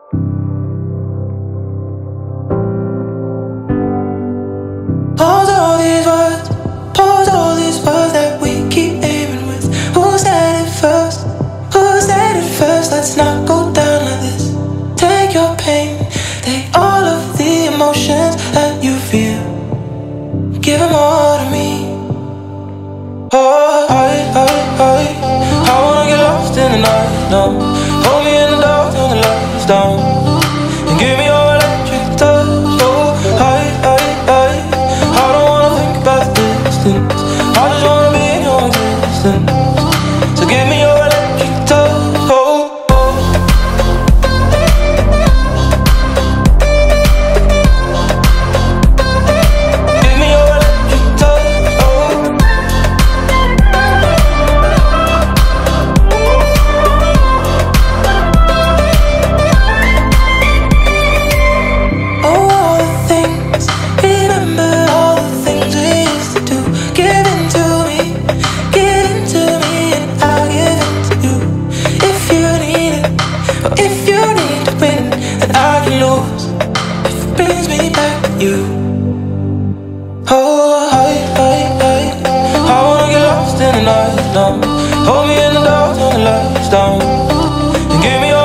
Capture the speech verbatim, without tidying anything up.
Pause all these words, pause all these words that we keep aiming with. Who said it first? Who said it first? Let's not go down like this. Take your pain, take all of the emotions that you feel. Give them all to me. Oh, I, I, I, I wanna get lost in the night now. Hold me in the dark till the lights down, and give me your electric touch. Oh, I, I, I, I don't wanna think about the distance. I just wanna be in your existence. So give me your electric touch. Oh, oh. Give me your electric touch. Oh. Oh, all the things, remember all the things we used to do. Give in to me, give in to me, and I'll give in to you. If you need it, or if you need to win, then I can lose if it brings me back to you. Oh, I, I, I, I wanna get lost in the night now. Hold me in the dark till the lights down, and give me